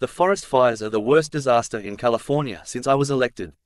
The forest fires are the worst disaster in California since I was elected.